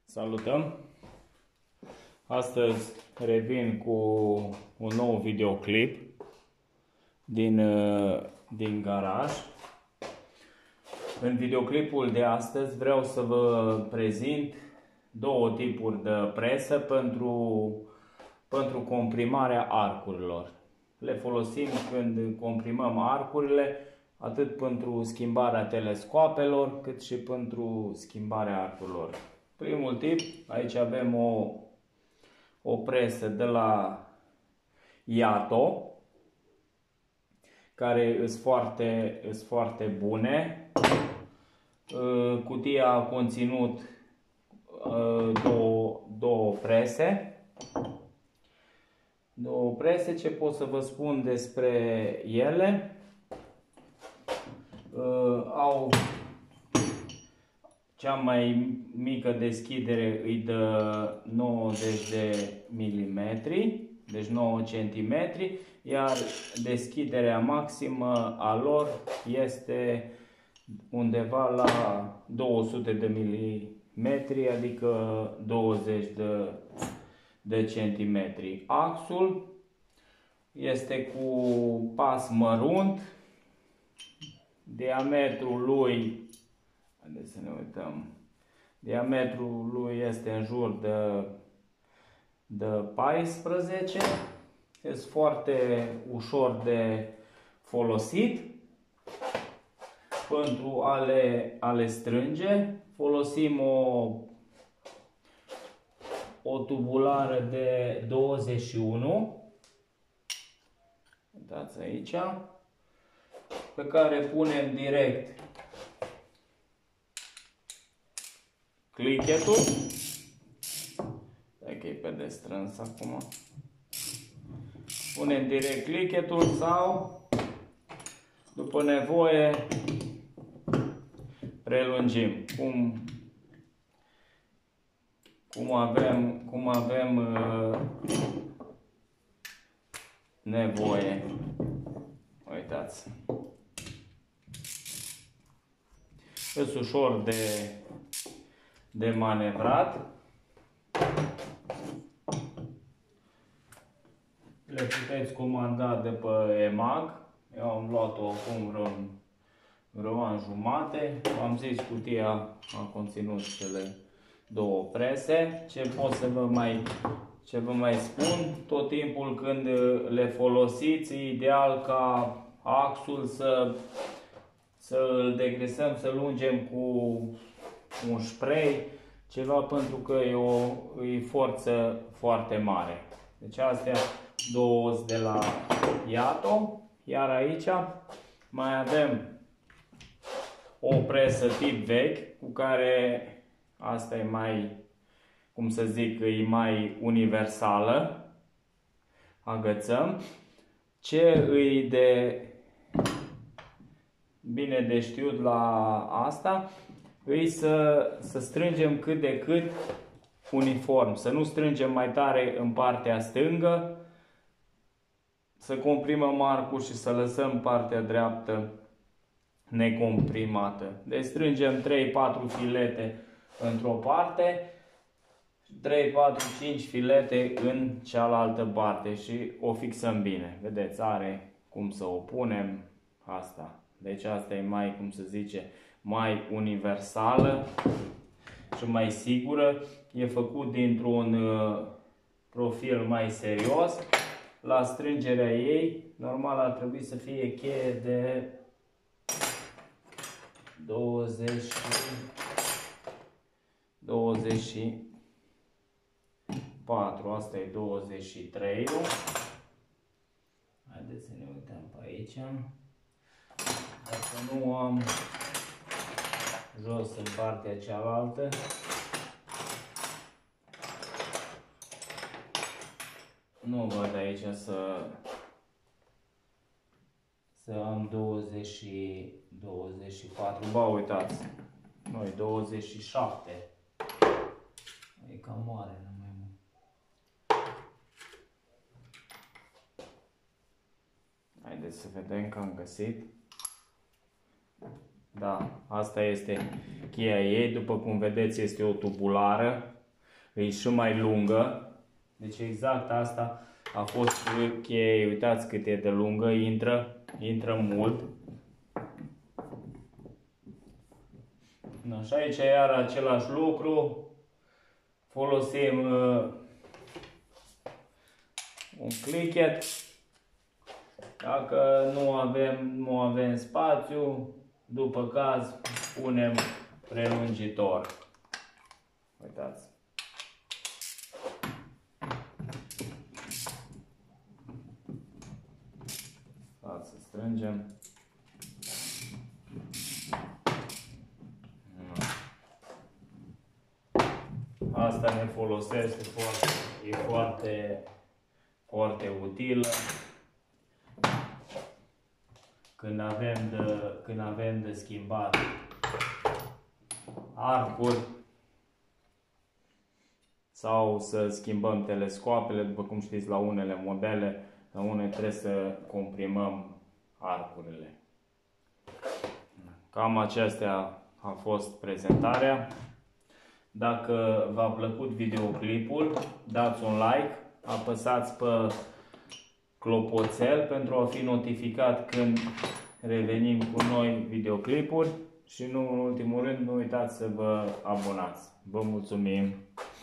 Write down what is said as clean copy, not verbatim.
Salutăm! Astăzi revin cu un nou videoclip din garaj. În videoclipul de astăzi vreau să vă prezint două tipuri de presă pentru comprimarea arcurilor. Le folosim când comprimăm arcurile, atât pentru schimbarea telescoapelor, cât și pentru schimbarea arcurilor. Primul tip, aici avem o presă de la Yato, care sunt foarte bune. Cutia a conținut două prese. Două prese, ce pot să vă spun despre ele? Au cea mai mică deschidere îi dă 90 de milimetri, deci 9 cm, iar deschiderea maximă a lor este undeva la 200 de milimetri, adică 20 de centimetri. Axul este cu pas mărunt, diametrul lui, haideți să ne uităm, diametrul lui este în jur de 14, este foarte ușor de folosit. Pentru a le strânge folosim o tubulară de 21, uitați aici, pe care punem direct clichetul. Stai că e pe de strâns acum. Punem direct clichetul sau, după nevoie, prelungim. Cum avem nevoie. Uitați. Este ușor de manevrat. Le puteți comanda de pe EMAG. Eu am luat-o acum vreo an jumate. Am zis, cutia a conținut cele două prese. Ce pot să vă mai spun? Tot timpul când le folosiți, e ideal ca axul să îl degresăm, să lungem cu un spray, ceva, pentru că e forță foarte mare. Deci astea două de la Yato. Iar aici mai avem o presă tip vechi, cu care asta e mai, cum să zic, e mai universală. Agățăm. Ce îi de bine de știut la asta îi să strângem cât de cât uniform, să nu strângem mai tare în partea stângă, să comprimăm arcul și să lăsăm partea dreaptă necomprimată. Deci strângem 3-4 filete într-o parte, 3, 4, 5 filete în cealaltă parte și o fixăm bine. Vedeți, are cum să o punem asta. Deci asta e mai, cum se zice, mai universală și mai sigură. E făcut dintr-un profil mai serios. La strângerea ei, normal ar trebui să fie cheie de 24. Asta e 23. Haideți să ne uităm pe aici. Dacă nu am jos în partea cealaltă. Nu văd aici să am 24. Ba, uitați. Noi 27. E cam mare, nu mai mult. Haideți să vedem că am găsit. Da, asta este cheia ei. După cum vedeți, este o tubulară e și mai lungă. Deci exact asta a fost cheia. Uitați cât e de lungă, intră mult. Așa, aici iar același lucru. Folosim un clicket. Dacă nu avem spațiu, după caz punem prelungitor. Uitați. Să strângem. Asta ne folosește e foarte utilă când avem de schimbat arcuri sau să schimbăm telescoapele. După cum știți, la unele modele, la unele trebuie să comprimăm arcurile. Cam acestea a fost prezentarea. Dacă v-a plăcut videoclipul, dați un like, apăsați pe clopoțel pentru a fi notificat când revenim cu noi videoclipuri și nu în ultimul rând, nu uitați să vă abonați. Vă mulțumim!